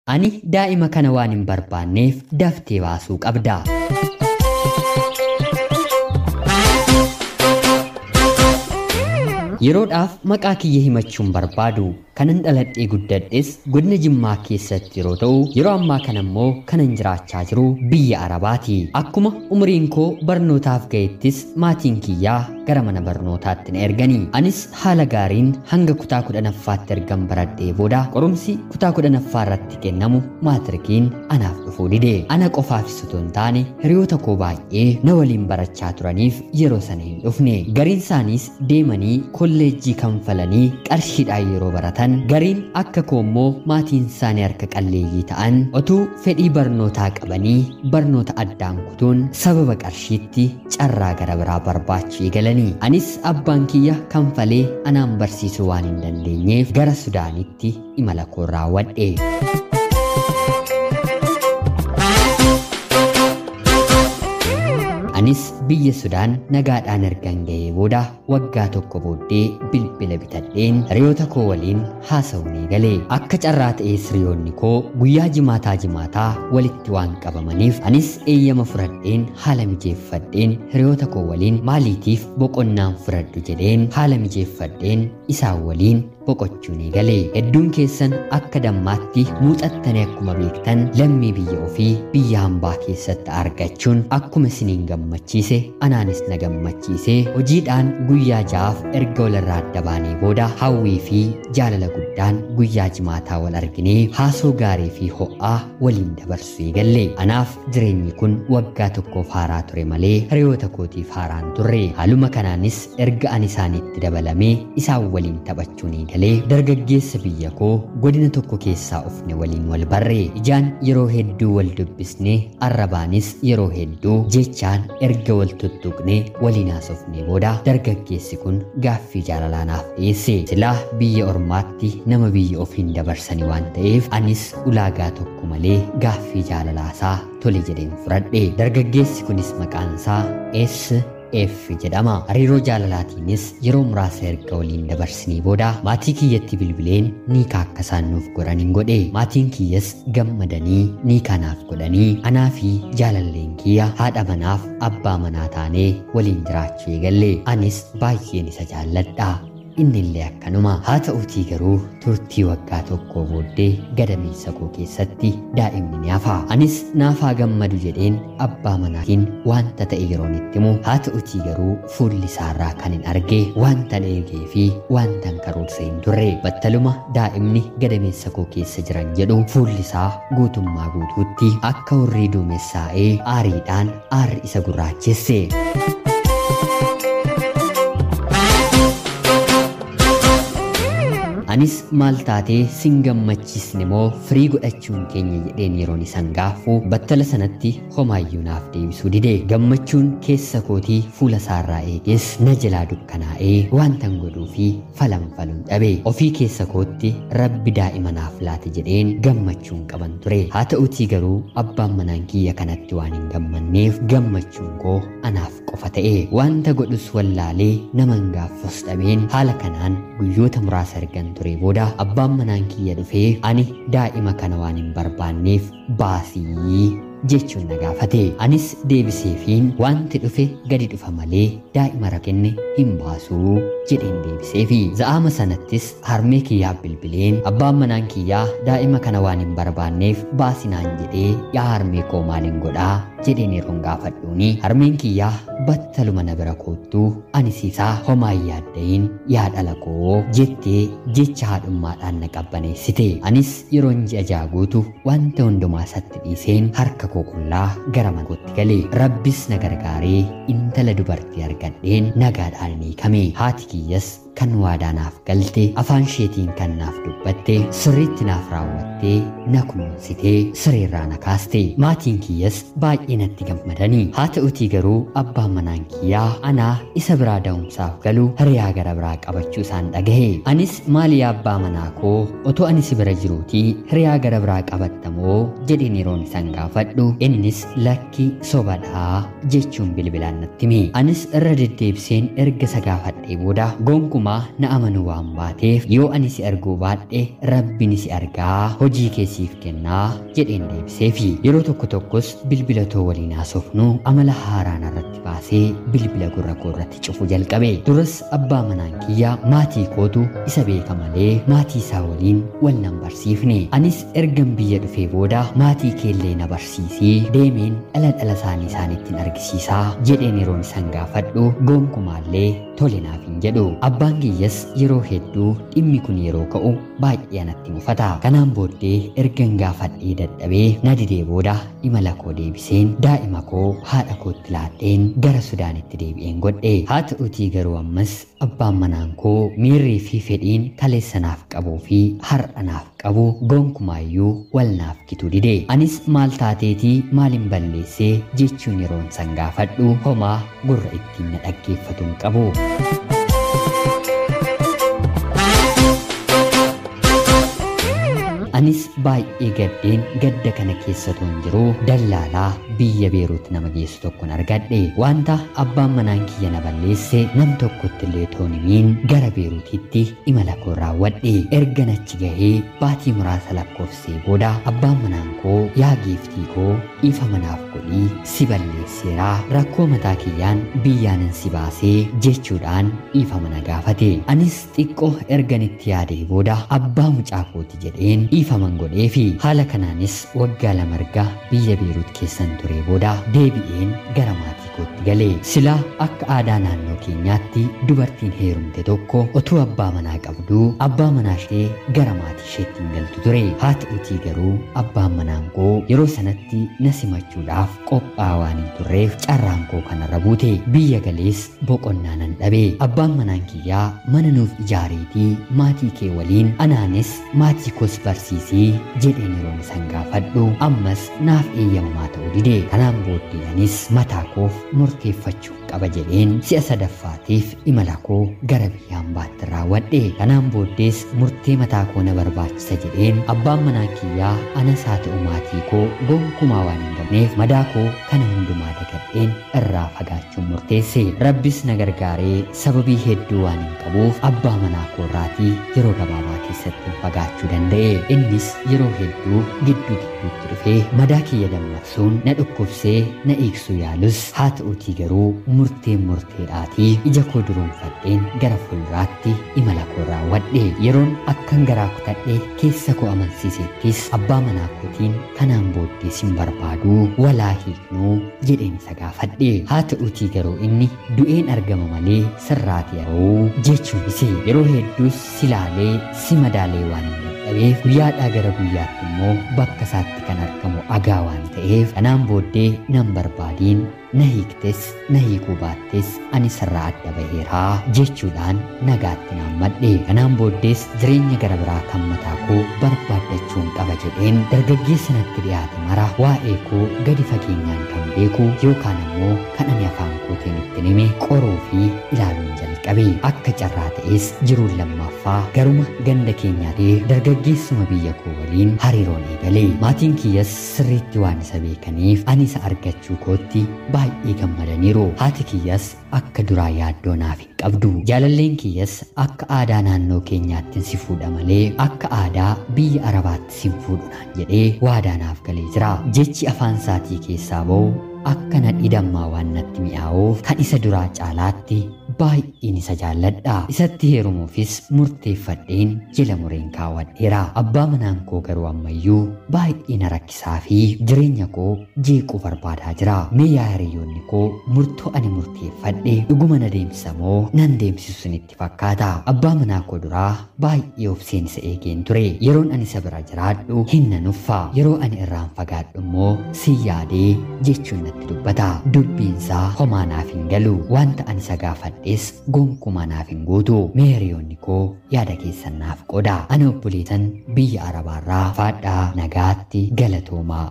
Ani daa'ima kana waan hin barbaanneef daftee baasuu qabda. Yeroodhaaf maqaa kiyya himachuun barbaadu kanan dhaladhee guddadhes godina Jimmaa keessatti yeroo ta'u yeroo ammaa kana immoo kanan jiraachaa jiru biyya Arabaati. Akkuma umriin koo barnootaaf ga'ettis maatiin kiyyaa gara mana barnootaatti na erganii. Anis haala gaariin hanga kutaa 10ffaatti ergan baradhee booda qorumsi kutaa 10ffaa irratti kennamu maatrikiin anaaf dhufuu dide. Ana qofaafis osoo hin taane hiriyoota koo baay'ee na waliin barachaa turaniif yeroo sana hin dhufne. Gariin isaaniis deemanii kolleejjii kanfalanii qarshiidhaan yeroo baratan gariin akka koo immoo maatiin isaanii harka qalleeyyii ta'an otuu fedhii barnootaa qabanii barnoota addaan kutuun sababa qarshiitti carraa gara biraa barbaachuu eegalanii. Anis abbaan kiyya kanfalee anaan barsiisuu waan hin dandeenyeef gara Sudaanitti imala koo raawwadhe. Anis biyya Sudaan nagaadhaan ergan ga'ee booda waggaa tokko booddee bilbila bitadheen hiriyoota koo waliin haasa'uun eegalee. Akka carraa ta'es hiriyoonni koo guyyaa jimaataa walitti waan qabamaniif anis eeyyama fudhadheen haala mijeeffadheen hiriyoota koo waliin maaliitiif boqonnaan fudhadhu jedheen haala mijeeffadheen isaan waliin boqochuun eegalee. Hedduun keessan akka dammaatti muuxattanii akkuma beektan lammii biyya ofii biyya hambaa keessatti argachuun akkuma isiniin gammachiise anaanis na gammachiise. Hojiidhaan guyyaa 6 erga walirraa adda baanee booda hawwii fi jaalala guddaan guyyaa jimaataa wal arginee haasoo gaarii fi ho'aa waliin dabarsuu eegalle. Anaaf jireenyi kun waggaa tokkoof haaraa ture malee hiriyoota kootiif haaraan turre. Haaluma kanaanis erga ani isaaniitti dabalamee isaan waliin taphachuun eegalee. Dargaggeessa biyya koo godina tokko keessaa ofne waliin wal barre. Ijaan yeroo hedduu wal dubbisne, arrabaanis yeroo hedduu jechaan erga wal tuttuqne waliin haasofne booda dargaggeessi kun gaaffii jaalalaa naaf dhiyeesse. Silaa biyya ormaatti nama biyya ofiin dabarsanii waan ta'eef anis ulaagaa tokko malee gaaffii jaalalaasaa tole jedheen fudhadhe. Dargaggeessi kunis maqaan isaa F jedhama. Hariiroo jaalalaatiinis yeroo muraasa erga waliin dabarsinii booda maatii kiyyatti bilbileen niikaa akka isaan nuuf godhan godhe. Maatiin kiyyas gammadanii niikaa naaf godhanii anaa fi jaalalleen kiyya haadha manaaf abbaa manaa taanee waliin jiraachuu eegalle. Anis baay'een isa jaalladha. Innillee akkanuma. Haa ta'uutii garuu turtii waggaa tokko booddee gadameessa koo keessatti daa'imni ni hafa. Anis naafaa gammadu jedheen abbaa manaatiin wanta ta'e yeroon itti himu. Haa ta'uutii garuu fuulli isaarraa kan hin arge wanta eegee fi wanta karoorse hin turre. Battaluma daa'imni gadameessa koo keessa jiran jedhu fuulli isaa guutummaa guutuutti akka hurrii duumessaa'ee aariidhaan aarri isa gurraachesse. Anis maal taatee sin gammachiisne moo firii godhachuun keenya jedheen yeroon isan gaafu battala sanatti homaayyuu naaf deebisuu dide. Gammachuun keessa kootii fuula isaarraa eeges na jalaa dukkanaa'ee wantan godhuu fi falanfaluun dhabe. Ofii keessa kootti rabbi daa'ima naaf laate jedheen gammachuun qaban ture. Haa ta'uutii garuu abbaan manaan kiyya kanatti waan hin gammanneef gammachuun koo anaaf qofa ta'e. Wanta godhus wallaalee naman gaafas dhabeen haala kanaan guyyoota muraasa ergan ture booda abbaan manaan kiyya dhufee ani daa'ima kana waan hin barbaanneef baasii jechuun na gaafate. Anis deebiseefiin wanti dhufe gadi dhufa malee daa'ima rakenne hin baasuu jedheen deebiseefi. Za'aama sanattis harmee kiyyaa bilbileen abbaan manaan kiyyaa daa'ima kana waan hin barbaanneef baasinaan jedhee yaa harmee koo maaliin godhaa jedheen yeroon gaafadhuuni harmeen kiyyaa battaluma na bira koottuu ani siisaa homaa yaaddayin yaa dhala koo jettee jecha haadhummaadhaan na qabbaneessite. Anis yeroon ji'a jaaguutu wanta hundumaa isatti dhiiseen harka koo qullaa gara manatti galee. Rabbis na gargaaree intala dubartii argadheen nagaadhaan ni kame. Haati kiyyas kan waadaa naaf galte afaan isheetiin kan naaf dubbatte sirriitti naaf raawwattee na kunuunsitee sireerraa na kaaste. Maatiin kiyyas baay'ee natti gammadanii. Haa ta'uutii garuu abbaan manaan kiyyaa anaa isa biraa da'umsaaf galu hiriyaa gara biraa qabachuu isaan dhagahe. Anis maali abbaa manaa koo otoo ani si bira jiruutii hiriyaa gara biraa qabattamoo jedheen yeroon isan gaafadhu innis lakki sobadhaa jechuun bilbilaan natti hime. Anis irra deddeebiseen erga isa gaafadhee booda gonkumaa gonkumaa na amanuu waan baateef yoo ani si arguu baadhe Rabbiin si argaa hojii keessiif kennaa jedheen deebiseefi yeroo tokko tokkos bilbila too waliin haasofnu amala haaraan irratti baasee bilbila gurra koo irratti cufu jalqabe. Duras abbaa manaan kiyya maatii kootu isa beeka malee maatii isaa waliin wal nan barsiifne. Anis ergan biyya dhufee booda maatii keellee na barsiisii deemeen dhala isaaniittiin argisiisaa jedheen yeroon isaan gaafadhu gonkumaallee tole naaf hin jedhu. Abbaan kiyyas yeroo hedduu dhimmi kun yeroo ka'u baay'ee anatti mufata. Kanaan booddee ergan gaafadhee dadhabee na didee booda imala koo deebiseen daa'ima koo haadha kootti laadheen gara Sudaanitti deebi'een godhe. Haa ta'uutii garuu ammas abbaan manaan koo miirrii fi fedhiin kaleessa naaf qabuu fi har'a naaf qabu gonkumaayyuu wal naaf kituu dide. Anis maal taateetii maalin balleessee jechuun yeroon san gaafadhu homaa gurra ittiin na dhaggeeffatu hin qabu. Anis baay'ee gaddeen gadda kana keessa toon jiru dallaalaa biyya Beeruut nama geessu tokkon argadhe. Wanta abbaan manaan kiyya na balleesse nam tokkotti illee toon himiin gara Beeruutitti imala koo raawwadhe. Erga achi gahee baatii muraasa lakkoofsee booda abbaan manaan koo yaa giiftii koo ifa manaaf godhii si balleesseeraa rakkoo mataa kiyyaan biyyaanan si baasee jechuudhaan ifa mana gaafate. Anis xiqqoo erganitti yaadee booda abbaa mucaa kooti jedheen ifaman godhee fi haala kanaanis waggaa lama erga biyya Beeruut keessan ture booda deebi'een gara maatii kootti galee. Silaa akka aadaa naannoo keenyaatti dubartiin heerumte tokko otuu abbaa manaa qabduu abbaa manaa ishee gara maatii isheetti hin galtu ture. Haa ta'uutii garuu abbaan manaan koo yeroo sanatti na simachuudhaaf qophaa'aa waan hin turreef carraan koo kanarra buute. Biyya galees boqonnaa nan dhabe. Abbaan manaan kiyyaa mana nuuf ijaareetii maatii kee waliin anaanis maatii koos barsiisii jedheen yeroon isaan gaafadhu ammas naaf eeyyamamaa ta'uu dide. Kanaan booddee anis mataa koof murteeffachuu qaba jedheen si'a sadaffaatiif imala koo gara biyya hambaatti raawwadhe. Kanaan booddees murtee mataa koo na barbaachisa jedheen abbaan manaa kiyyaa anas haa ta'u maatii koo gonkumaa waan hin qabneef madaa koo kana hundumaa dagadheen irraa fagaachuun murteesse. Rabbis na gargaaree sababii hedduu waan hin qabuuf abbaa manaa koo irraatii yeroo gabaabaa keessatti fagaachuu danda'e. Innis yeroo hedduu gidduutti dhufee madaa kiyya dammaqsuun na dhukkubsee na eegsuu yaalus haa ta'uutii garuu murteedhaatii ija koo duruunfadheen gara fuulduraatti imala koo raawwadhe. Yeroon akkan garaa kutadhe keessa koo amansiisettis abbaa manaa kootiin kanaan booddee sin barbaaduu walaa hiiknuu jedheen isa gaafadhe. Haa ta'uutii garuu inni du'een argama malee sirraati yeroo jechuun ise yeroo hedduus silaalee si madaalee waan hin dhabeef guyyaadhaa gara guyyaatti immoo bakka isaatti kan argamu agaa waan ta'eef kanaan booddee nan barbaadiin na hiiktes na hiikuu baattes ani sirraa adda baheeraa jechuudhaan nagaatti naan madhe. Kanaan booddees jireenya gara biraa kan mataa koo barbaaddachuun qaba jedheen dargaggeessa natti dhiyaate mara waa'ee koo gadi fageenyaan kan beeku yookaan immoo kan ani afaan kootiin itti hime qoruu fi ilaaluun jalqabe. Akka carraa ta'es jiruun lammaffaa garuma ganda keenyaatee dargaggeessuma biyya koo waliin hariiroon eegale. Maatiin kiyyas sirriitti waan isa beekaniif ani isa argachuu kootti baay'ee gammadaniiru. Haati kiyyas akka duraa yaaddoo naaf hin qabdu. Jaalalleen kiyyas akka aadaa naannoo keenyaatti si fuudha malee akka aadaa biyya Arabaatti sin fuudhu naan jedhee waadaa naaf galee jira. Jechi afaan isaatii keessaa ba'u akka na dhidhammaa waan natti mi'aawuuf kan isa duraa caalaatti baay'een isa jaalladha. Isatti heerumuufis murteeffadheen jila mureen kaawwadheera. Abbaa manaan koo garuu ammayyuu baay'ee na rakkisaa fi jireenya koo jeequu barbaadaa jira. Mee yaa hiriyoonni koo murtoo ani murteeffadhe dhuguma na deemsisa moo nan deemsisu sinitti fakkaata? Abbaa manaa koo duraa baay'ee obseen isa eegeen ture. Yeroon ani isa bira jiraadhu hin na nuffa. Yeroo ani irraan fagaadhu immoo si yaadee jechuun natti dubbata. Dubbiinsaa homaa naaf hin galu. Wanta ani isa gaafadhes gonkumaa naaf hin guutu. Mee hiriyoonni koo yaada keessan naaf qooda. Ani obboleettan biyya Arabaarraa faadhaa nagaatti galatoomaa.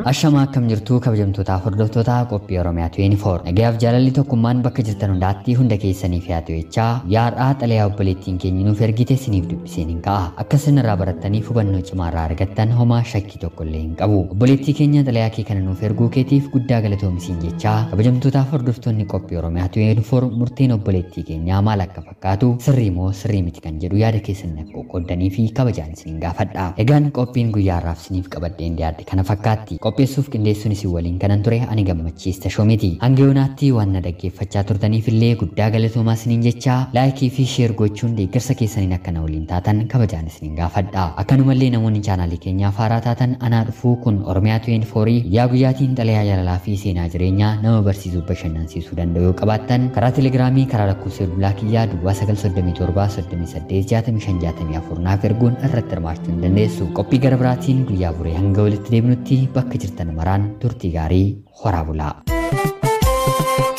Ashamaa akkam jirtu kabajamtootaa hordoftoota qophii Oromiyaa 24. Nagaaf jaalalli tokkummaan bakka jirtan hundaatti hunda keessaniif yaa ta'u jechaa yaadhaa xalayaa obboleettiin keenya nuuf ergite isiniif dubbiseen hin ka'a. Akka isin irraa barattaniif hubannoo cimaa irraa argattan homaa shakkii tokko illee hin qabu. Obboleettii keenya xalayaa kee kana nuuf erguu keetiif guddaa galatoomsiin jechaa kabajamtootaaf hordoftoonni qophii Oromiyaa 24 murteen obboleettii keenyaa maal akka fakkaatu sirrii moo sirrii miti kan jedhu yaada keessan akka qoqqoodanii fi kabajaan isin gaafadha. Egaan qophiin guyyaa har'aaf isiniif qabadheen dhiyaadhe kana fakkaatti. Qopheessuuf qindeessuun isin waliin kanan ture ani gammachiis Tashoomeeti. Hanga yoonaatti waan na dhaggeeffachaa turtaniif illee guddaa galatoomaa isiniin jechaa laayikii fi sheer gochuun deeggarsa keessaniin akka na waliin taatan kabajaan isiniin gaafadha. Akkanumallee namoonni chaanaalii keenyaa faaraa taatan anaa dhufuu kun Oromiyaa 24 guyyaa guyyaatiin xalayaa jaalalaa fi seenaa jireenyaa nama barsiisuu bashannansiisuu danda'u yoo qabaattan karaa telegiraamii karaa lakkoofsa bilbilaa kiyyaa duwwaa 937 38 65 64 naaf erguun irratti hirmaachuu ni dandeessu. Qophii gara biraatiin guyyaa boree hanga walitti deebinutti bakka jirtan maraan turtii gaarii horaa bulaa.